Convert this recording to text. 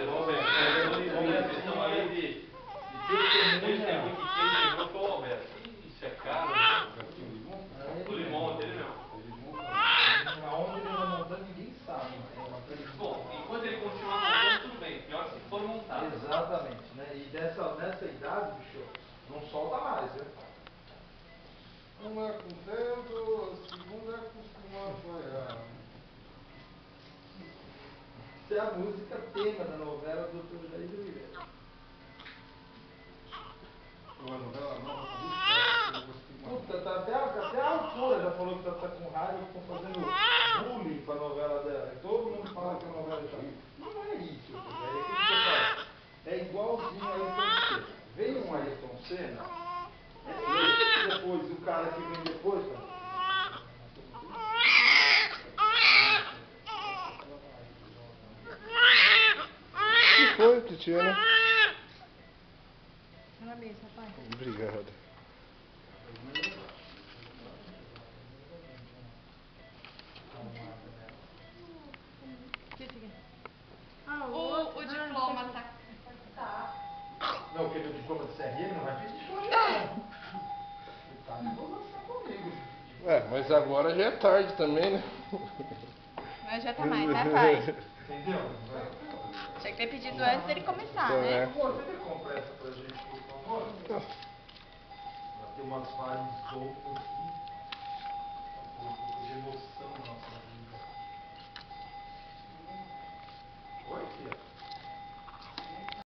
vocês vão ver. Vamos ver a questão aí de testemunha que quem quebrou foi o Alberto. Isso é caro. O limão, aquele mesmo. Aonde ele vai montando, ninguém sabe. Bom, enquanto ele continuar montando, tudo bem. Pior se for montado. Exatamente, né? E nessa idade, bicho, não solta mais, né? Uma é com tempo, a segunda é costuma apanhar. Isso é a música tema da novela do Dr. Jair de Oliveira. Uma novela nova, Puta, até a autora já falou que tá com raiva, que estão fazendo bullying com a novela dela. E todo mundo fala que a novela tá. Não é isso, é igualzinho a Ayrton Senna. Vem um Ayrton Senna, depois o cara que vem depois, que foi, Titiana? Na mesa, pai. Obrigado. O diploma tá. Não, porque o diploma de CRM não vai pedir hoje, não. Tá de conversar comigo. Mas agora já é tarde também, né? Mas já tá mais, né, pai? Entendeu? Tinha que ter pedido antes dele começar, né? Amor, você tem compra essa pra gente, por favor? Tem umas páginas soltas aqui. Um pouco de emoção na nossa vida.